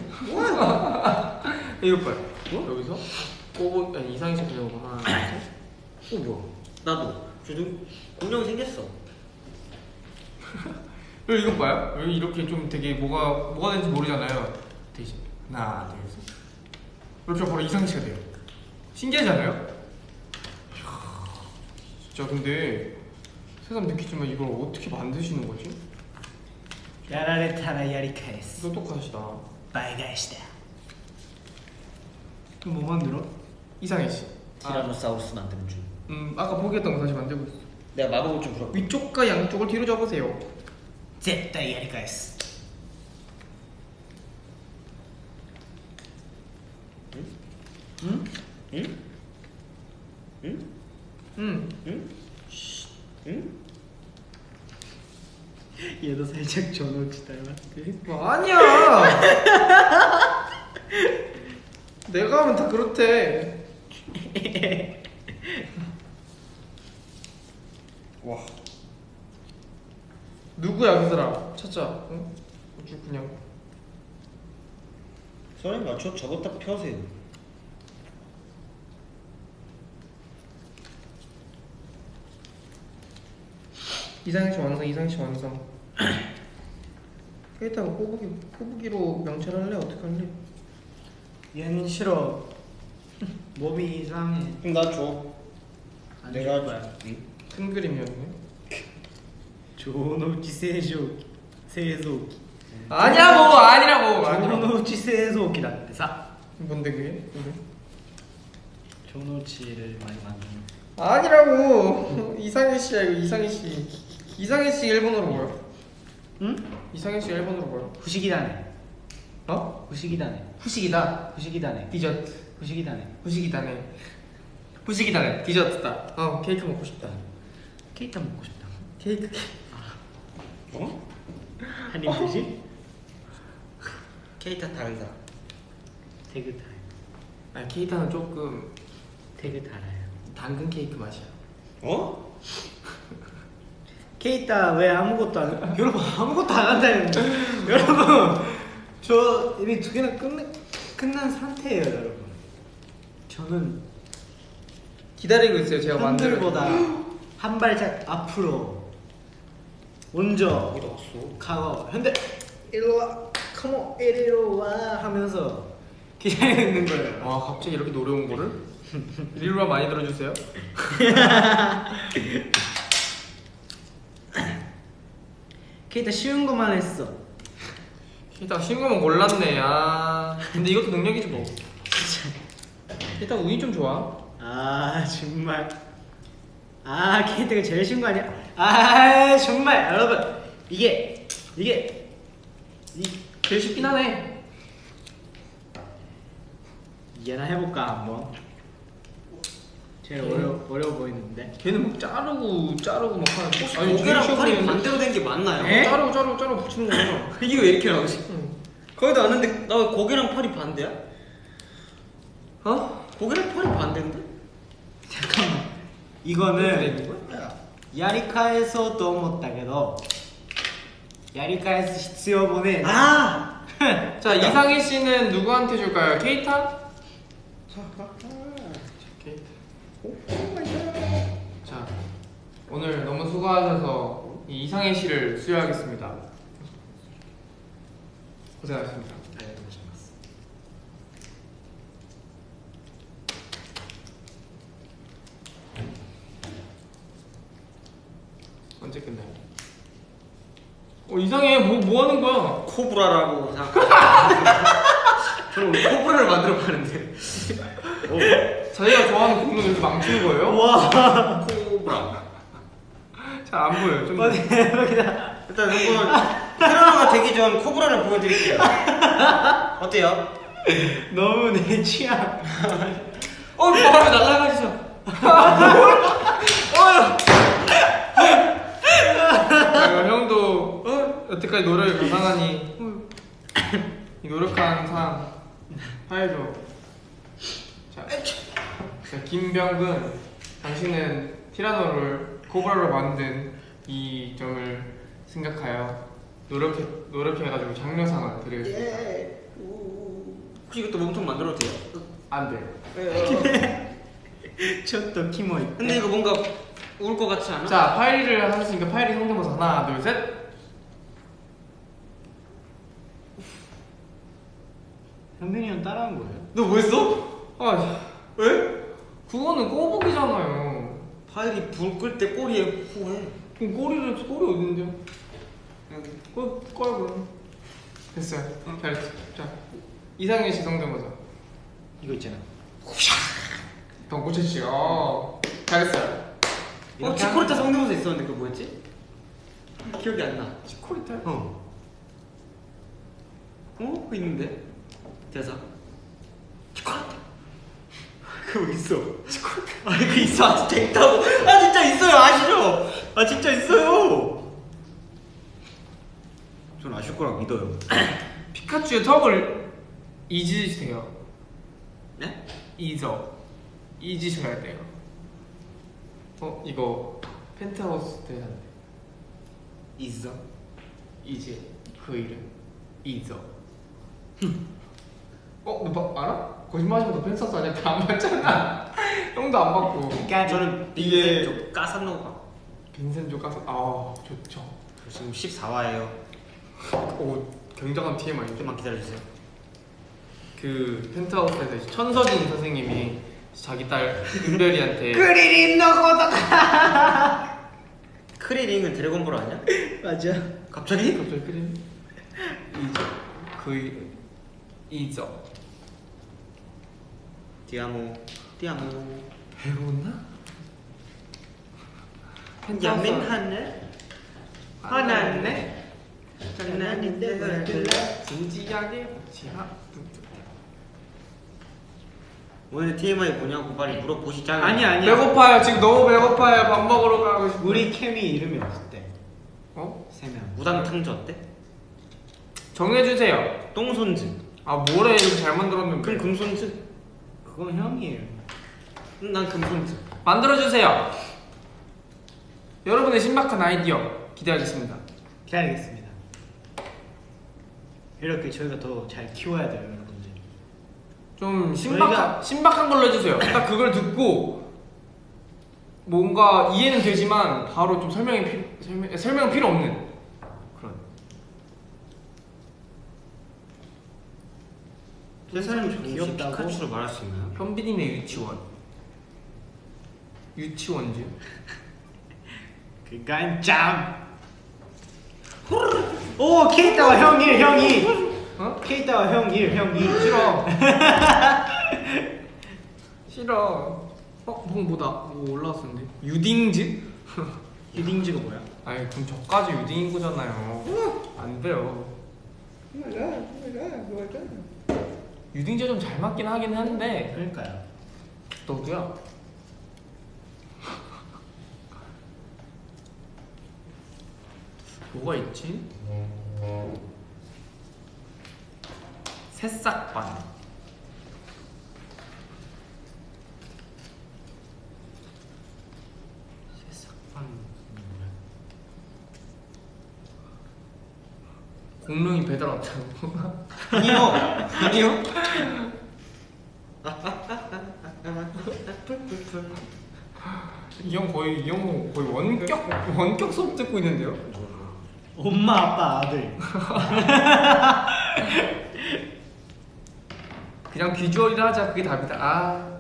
이거 봐요. 여기서 꼬부 아니 이상희 그려봐 하나, 둘, 셋. 뭐야? 나도. 저도 공룡 생겼어. 여기 이거 봐요. 여기 이렇게 좀 되게 뭐가 되는지 모르잖아요. 대신 하나, 둘, 셋. 이렇게 바로 이상희 씨가 돼요. 신기하지 않아요? 이야, 진짜 근데 새삼 느끼지만 이걸 어떻게 만드시는 거지? やられたらやり返す 똑똑하시다. 倍返しだ 그럼 뭐 만들어? 이상희 씨. 티라노사우루스 만드는 중. 아까 포기했던 거 다시 만들고 있어. 내가 마법을 좀 부려. 위쪽과 양쪽을 뒤로 잡으세요. 絶対やり返す 응? 응? 응? 응. 응? 응? 얘도 살짝 전우치 닮았대 뭐 아니야. 내가 하면 다 그렇대. 와. 누구야 그 사람? 찾자. 응? 아주 그냥. 선생님 맞춰 저거 딱 펴세요. 이상희 씨 완성. 이상희 씨 완성. 그렇다고 꼬부기로 명찰할래? 어떻게 할래? 얘는 싫어 몸이 이상해 그럼 나 줘. 안 내가 줄 거야. 응? 큰 그림이었네. 전우치 세조기 세조기 아니라고. 아니라고. 전우치 세조기 だってさ 뭔데 그게? 전우치를 많이 만드는 아니라고. 이상희 씨야 이거. 이상희 씨. 이상희 씨 일본어로 뭐야? 응? 이상희 씨 일본어로 뭐야? 不思議だね 어? 不思議だね 후식이다. 不思議だね 디저트. 不思議だね 후식이다네. 후식이다네. 디저트다. 케이크 먹고 싶다. 케이타 먹고 싶다 케이크. 어? 한입 드시? 케이타 다르다. 되게 달아요 아니 케이크는 조금 되게 달아요 당근 케이크 맛이야. 어? 케이타 왜 아무것도 안 여러분 아무것도 안 한다는데 여러분 저 이미 두 개나 끝난 상태예요 여러분 저는 기다리고 있어요. 제가 만들어. 형들보다 한 발짝 앞으로 먼저 어디다 갔어? 가고 현대 일로 와 컴온 이리로 와 하면서 기다리고 있는 거예요 와 갑자기 이렇게 노래온 거를 릴루와 많이 들어주세요. 케이타 쉬운 것만 했어 케이타가 쉬운 거면 몰랐네. 아 근데 이것도 능력이지 뭐. 케이타가 운이 좀 좋아. 아 정말 아 케이타가 제일 쉬운 거 아니야? 아 정말 여러분 이게 제일 쉽긴 하네. 얘나 해볼까 한번 제일 어려워 보이는데 걔는 막 자르고 막 하는 포스. 고개랑 팔이 반대로 된 게 맞나요? 에? 자르고 붙이는 거잖아. 이게 왜 이렇게 나오지? 응. 거기도 아는데 나 왜 고개랑 팔이 반대야? 어? 고개랑 팔이 반대인데? 잠깐만 왜 이거는 있는 거야? やり返そうと思ったけどやり返す必要もねえな 아! 자 이상희 씨는 누구한테 줄까요? 케이타? 케이타. 자 오늘 너무 수고하셔서 이 이상희 씨를 수여하겠습니다. 고생하셨습니다. 언제 끝나요? 이상해. 뭐 하는 거야? 코브라라고 생각. 저는 코브라를 만들어 파는데. 오. 저희가 좋아하는 공룡 이렇게 망치는 거예요? 와. 코브라. 잘 안 보여요. 좀 대박이다. 일단 한번 테라노가 되기 전 코브라를 보여드릴게요. 어때요? 너무 내 취향. 바람에 날아가시죠. 형도 여태까지 노래를 가상하니 이 노력한 상 하여줘. 자, 김병근, 당신은 티라노를 코브라로 만든 이 점을 생각하여 노력해가지고 장려상을 드리겠습니다. 혹시 이것도 몸통 만들어도 돼요? 안 돼요. 저또 키모이. 근데 이거 뭔가 울 것 같지 않아? 자, 파이리를 하셨으니까 파이리 성대모사 하나, 둘, 셋. 현빈이 형 따라한 거예요? 너 뭐 했어? 아, 왜? 그거는 꼬북이잖아요. 파일이 불 끌 때 꼬리에 후해. 그럼 꼬리 어딘데요? 꺼요 그럼. 됐어요. 잘했어. 자, 이상현 씨 성대모사. 이거 있잖아. 덩꼬치 씨. 잘했어요. 치코리타 성대모사 있었는데 그거 뭐였지? 기억이 안 나. 치코리타? 그거 있는데? 대사. 치코리타. 그거 있어. 치코리타. 아니 그 있어. 아 진짜 있다고. 아 진짜 있어요. 아시죠? 아 진짜 있어요. 전 아실 거라 믿어요. 피카츄의 턱을 잊으세요. 네? 잊으셔야 돼요. 이거 펜트하우스 대사인데. 있어. 이제 그 이름 잊어. 너 알아? 거짓말하지마. 너 펜트하우스 아니야? 다 안 봤잖아. 형도 안 봤고. 그러니까 저는 이게- 좀 까산노가. 빈센조 가서 좋죠. 지금 14화예요. 굉장한 TMI죠. 좀만 기다려주세요. 그 펜트하우스에서 이제 천서진 선생님이 자기 딸 은별이한테 크리린 너고도가. 크리링은 드래곤볼 아니야? 맞아. 갑자기? 갑자기 그림 잊어. 디아모. 배웠나? 야민하네. 화났네. 장난인데 왜 그래? 진지하게 지하. 오늘 TMI 뭐냐고 빨리 물어보시잖아요. 아니야. 배고파요. 지금 너무 배고파요. 밥 먹으러 가고 싶어. 우리 케미 이름이 없었대. 어? 3명. 무당탕저 어때? 정해주세요. 똥손즈. 뭐래 이렇게 잘 만들었는데. 그럼 금손즈? 그건 형이에요. 난 금손즈. 만들어주세요. 여러분의 신박한 아이디어 기대하겠습니다. 기다리겠습니다. 이렇게 저희가 더 잘 키워야 돼요, 여러분들. 좀 저희가- 신박한 걸로 해주세요. 딱 그걸 듣고 뭔가 이해는 되지만 바로 좀 설명은 필요 없는 그런. 세상에 귀엽다고? 피카츄로 말할 수 있나요? 현빈이네 유치원즈. 그간 짱. 오 케이타와 형 1, 형 2. 케이타와 형 1, 형 2. 싫어. 싫어. 뭐다. 뭐 올라왔었는데. 유딩즈? 유딩즈가 뭐야? 아니 그럼 저까지 유딩인 거잖아요. 안 돼요. 유딩즈 좀 잘 맞긴 하긴 한데. 그러니까요. 너도야. 뭐가 있지? 새싹반. 새싹반. 공룡이 배달 왔다고. 아니요. 이 형 거의 원격 수업 듣고 있는데요. 엄마, 아빠, 아들. 그냥 비주얼이라 하자. 그게 답이다.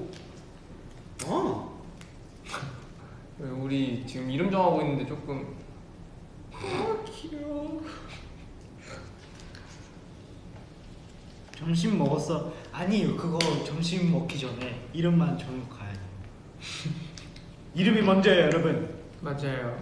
우리 지금 이름 정하고 있는데 조금. 귀여워. 점심 먹었어. 아니요, 그거 점심 먹기 전에 이름만 정하고 가야 돼. 이름이 먼저예요, 여러분. 맞아요.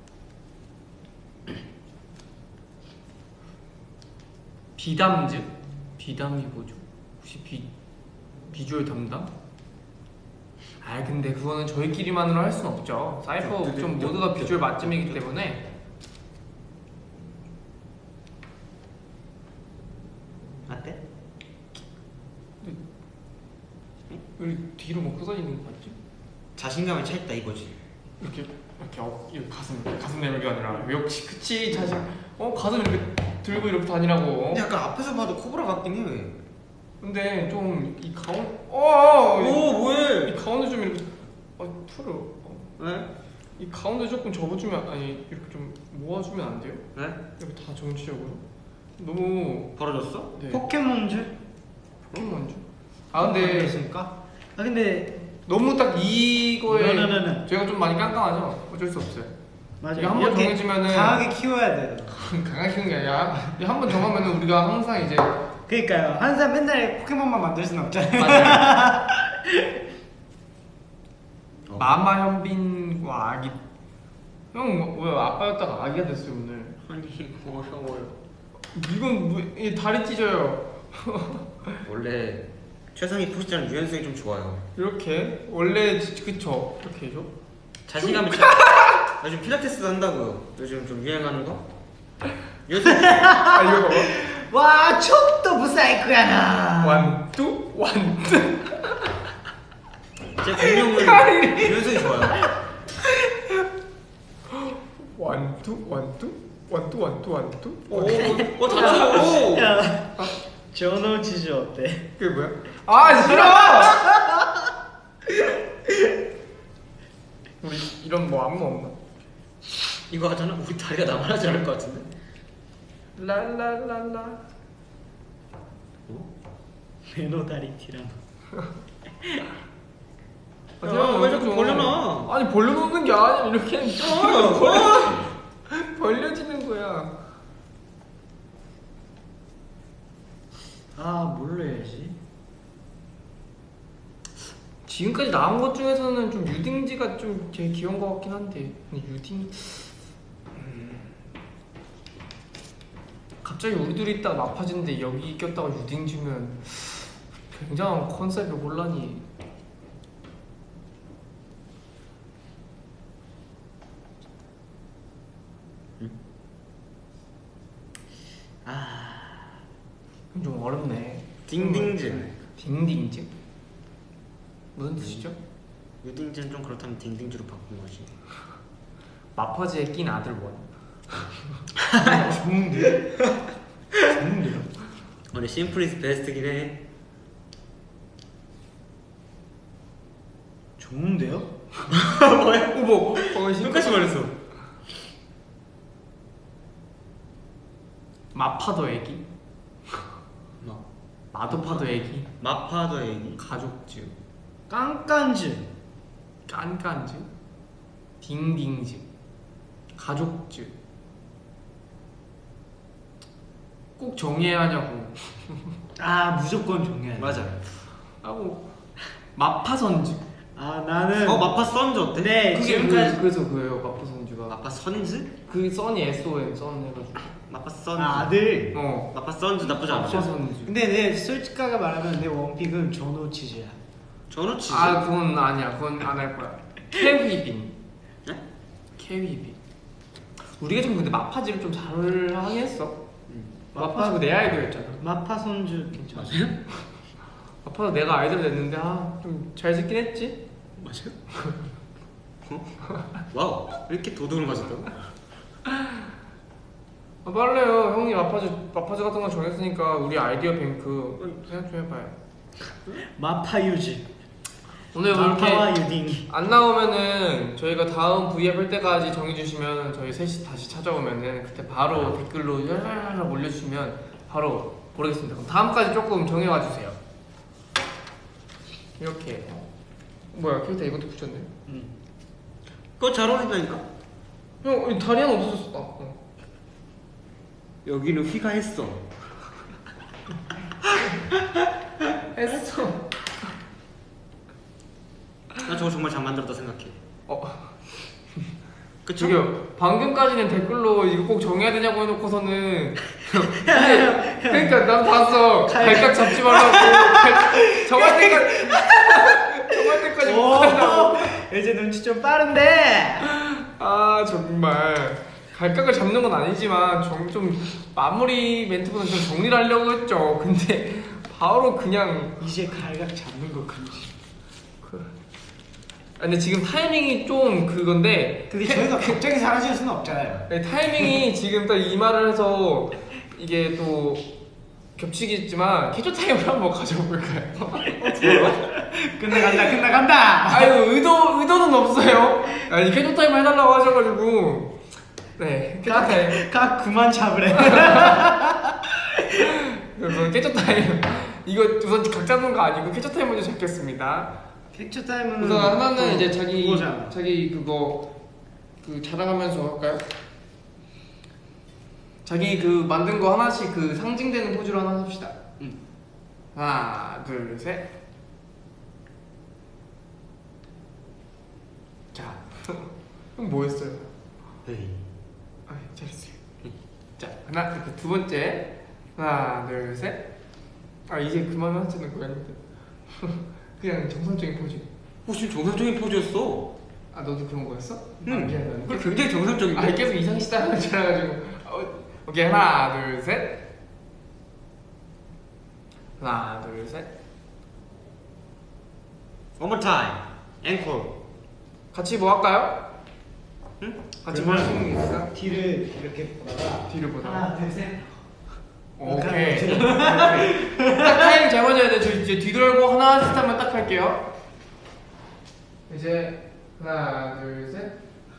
비담즈? 비담이 뭐죠? 혹시 비주얼 담당? 아 근데 그거는 저희끼리만으로 할 수는 없죠. 사이퍼 옥션 모두가 비주얼 맛점이기 때문에. 어때? 왜 뒤로 먹고 다니는 거 같지? 자신감에 차 있다 이거지. 이렇게 이렇게 가슴 내밀기 아니라 역시 그치 자신. 가슴 이렇게 들고 이렇게 다니라고. 근데 약간 앞에서 봐도 코브라 같긴 해. 근데 좀 이 가운 뭐해? 이 가운데 좀 이렇게 털어. 네? 이 가운데 조금 접어주면 아니 이렇게 좀 모아주면 안 돼요? 네? 이렇게 다 정치적으로 너무 벌어졌어? 네. 포켓몬즈? 포켓몬즈? 아 근데 그랬으니까? 아 근데 너무 딱 이거에 네네네네. 저희가 좀 많이 깜깜하죠? 어쩔 수 없어요. 맞아. 이거 한번 이렇게 정해지면은 강하게 키워야 돼. 강하게 키우는 게 아니라 한 번 정하면은 우리가 항상 이제 그러니까요. 항상 맨날 포켓몬만 만들 수는 없잖아요. 맞아요. 마마 현빈과 아기 형 왜 아빠였다가 아기가 됐어요 오늘? 아니 고마워요. 이건 이 다리 찢어요. 원래 최상위 포지션은 유연성이 좀 좋아요. 이렇게 원래 그쵸 이렇게 해줘. 자신감이 차. 요즘 필라테스도 한다고요. 요즘 좀 유행하는 거? 요즘 아 이거 봐봐. わーちょっとブサイクやな 완투 완투. 제 공룡은 유연성이 좋아요. 완투 완투 완투 완투 완투. 잘하고. 야, 저노 치즈 어때? 그게 뭐야? 아 싫어. 우리 이런 뭐 안무 없나? 이거 하잖아. 우리 다리가 나만 하지 않을 것 같은데. 랄랄랄라. 메노다리티라노. 왜 자꾸 벌려놔? 아니 벌려놓는 게 아니라 이렇게 벌려지는 거야. 아, 뭘로 해야지? 지금까지 나온 것 중에서는 좀 유딩지가 좀 제일 귀여운 것 같긴 한데 근데 유딩 갑자기 우리 둘이 있다가 마파진데 여기 꼈다가 유딩지면 굉장한 컨셉의 혼란이. 좀 어렵네. 딩딩즈. 딩딩즈? 무슨 뜻이죠? 유딩즈는 좀 그렇다면 딩딩즈로 바꾼 거지. 마파지에 낀 아들 원. 좋은데? 좋은데요? 근데 심플이스 베스트긴 해. 좋은데요? 뭐야? 어머, 똑같이 말했어. 마파도 애기, 뭐? 마도파도 애기, 마파도 얘기. 가족즈, 깐깐즈. 깐깐즈, 딩딩즈, 가족즈. 꼭 정해야 하냐고. 아, 무조건 정해야 돼. 맞아. 하고 마파선즈. 아, 나는 마파 선즈 어때? 네, 그게 지금까지 그래서 그예요 마파선즈가. 마파 선즈? 그 써니 SON 선 해가지고. 마파 선즈. 아들. 마파 선즈 나쁘지 않죠? 마파선즈. 근데 내 솔직하게 말하면 내 원픽은 전호 치즈야. 전호 치즈. 아 그건 아니야. 그건 안 할 거야. 케휘빈. 네? 케휘빈. 우리가 지금 근데 마파지를 좀 잘 하긴 했어. 마파지 마파- 내 아이디어였잖아. 마파 손주 괜찮아. 마파도 내가 아이디어 냈는데 좀 잘 듣긴 했지. 맞아요? 와우. 이렇게 도둑을 맞았다고? 빨래요. 형이 마파지 같은 거 정했으니까 우리 아이디어 뱅크 생각 좀 해봐요. 마파 유즈. 오늘 마파와 이렇게 유딩. 안 나오면은 저희가 다음 V앱 할 때까지 정해주시면 저희 셋이 다시 찾아오면은 그때 바로 댓글로 야야야 올려주시면 바로 고르겠습니다. 그럼 다음까지 조금 정해와 주세요. 이렇게. 뭐야 캐릭터 이것도 붙였네. 그거 잘 어울린다니까? 형 다리 하나 없어졌어. 여기는 휘가 했어. 했어. 나 저거 정말 잘 만들었다 생각해. 그쵸? 저기요, 방금까지는 댓글로 이거 꼭 정해야 되냐고 해놓고서는 그러니까 난 봤어. 발각 잡지 말라고. 정할 때까지 못 한다고. 이제 눈치 좀 빠른데. 아 정말 갈각을 잡는 건 아니지만 좀 마무리 멘트보다 좀 정리를 하려고 했죠. 근데 바로 그냥 이제 갈각 잡는 거 금지. 근데 지금 타이밍이 좀 그건데. 근데 저희가 갑자기 사라질 수는 없잖아요. 네, 타이밍이 지금 딱 이 말을 해서 이게 또 겹치겠지만 캐쳐 타임을 한번 가져볼까요? 끝나간다. 아유 의도는 없어요. 아니 캐쳐 타임 해달라고 하셔가지고 네 캐쳐 타임. 각 그만 잡으래. 그래서 캐쳐 타임 이거 우선 각 잡는 거 아니고 캐쳐 타임 먼저 잡겠습니다. 캡처 타임은 우선 하나는 이제 그거잖아. 자기 그거 그 자랑하면서 할까요? 자기 그 만든 거 하나씩 그 상징되는 포즈로 하나 합시다. 하나, 둘, 셋. 자, 형 뭐 했어요? 아, 잘했어요. 자, 두 번째. 하나, 둘, 셋. 아, 이제 그만 하자는 거였는데. 그냥 정상적인 포즈. 지금 정상적인 포즈였어. 아, 너도 그런 거였어? 응. 미안해. 그거 굉장히 정상적인데. 아, 계속 이상시다 하는 줄 알아가지고. 오케이, 하나, 둘, 셋. 하나, 둘, 셋. One more time. 앵콜. 같이 뭐 할까요? 응? 같이 뭐 할 수 있는 게 있을까? 뒤를 이렇게 보다가 뒤를 보다. 하나, 둘, 셋. 오케이. 오케이. 딱 타이밍 잘 맞아야 돼. 저 이제 뒤돌고 하나 둘 셋 하면 딱 할게요. 이제 하나 둘 셋.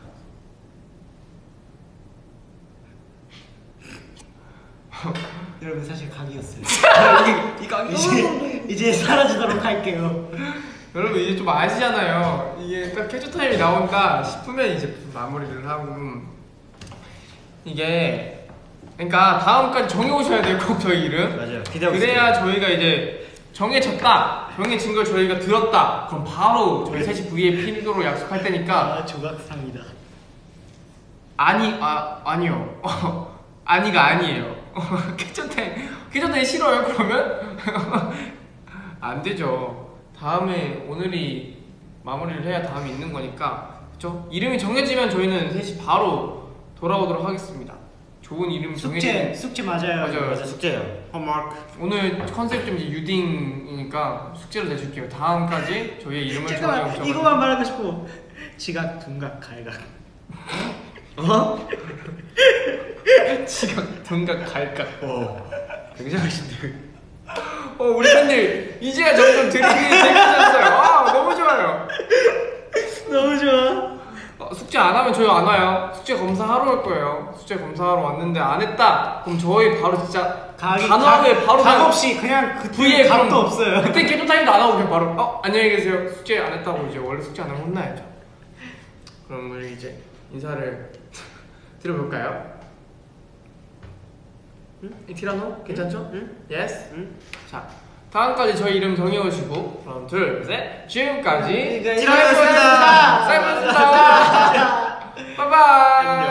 여러분 사실 각이었어요. 이거 이제 사라지도록 할게요. 여러분 이제 좀 아시잖아요. 이게 딱 캐쳐 타임이 나온다 싶으면 이제 마무리를 하고 이게 그러니까 다음까지 정해 오셔야 돼요. 꼭 저희 이름. 맞아요. 기대하고 그래야 있어요. 저희가 이제 정해졌다. 정해진 걸 저희가 들었다. 그럼 바로 저희 셋이 VIP로 약속할 테니까. 아 조각상이다. 아니요. 아니가 아니에요. 캐쳐 타임 싫어요 그러면? 안 되죠. 다음에 오늘이 마무리를 해야 다음에 있는 거니까 그쵸? 이름이 정해지면 저희는 셋이 바로 돌아오도록 하겠습니다. 좋은 이름 정해지면 숙제 맞아요. 맞아요. 맞아, 숙제예요. 홈워크. 오늘 컨셉 좀 이제 유딩이니까 숙제를 내줄게요. 다음까지 저희의 이름을 잠깐만 이거만 말하고 싶고 지각, 둔각, 갈각. 어? 지각, 둔각, 갈각. 굉장하신데. 우리 팬들 이제야 점점 들으기 재밌어졌어요. 아 너무 좋아요. 너무 좋아. 숙제 안 하면 저희 안 와요. 숙제 검사하러 올 거예요. 숙제 검사하러 왔는데 안 했다. 그럼 저희 바로 진짜 단호하게 바로 각 없이 그냥 그 뒤에 V에 각도 그럼 없어요. 그때 캐쳐 타임도 안 하고 그냥 바로 안녕히 계세요. 숙제 안 했다고 이제 원래 숙제 안 하면 혼나야죠. 그럼 우리 이제 인사를 드려볼까요? 티라노 괜찮죠? 예스. 자 다음까지 저희 이름 정해오시고 그럼 둘 셋 지금까지 티라노였습니다. 사이버였습니다. 바이바이.